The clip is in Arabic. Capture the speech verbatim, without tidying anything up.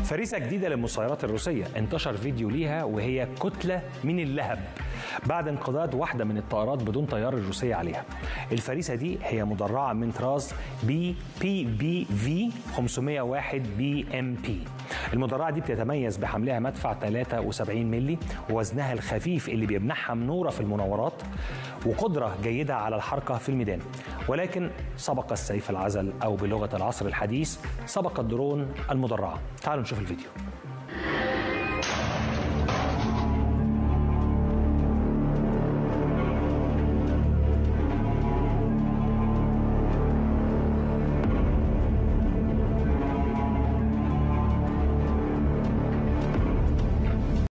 فريسة جديدة للمسيرات الروسية انتشر فيديو ليها وهي كتلة من اللهب بعد انقضاض واحدة من الطائرات بدون طيار الروسية عليها. الفريسة دي هي مدرعة من طراز بي بي بي في خمسمائة وواحد بي ام بي. المدرعة دي بتتميز بحملها مدفع ثلاثة وسبعين ملي ووزنها الخفيف اللي بيمنحها منورة في المناورات وقدرة جيدة على الحركة في الميدان. ولكن سبق السيف العزل أو بلغة العصر الحديث سبق الدرون المدرعة. تعالوا نشوف الفيديو.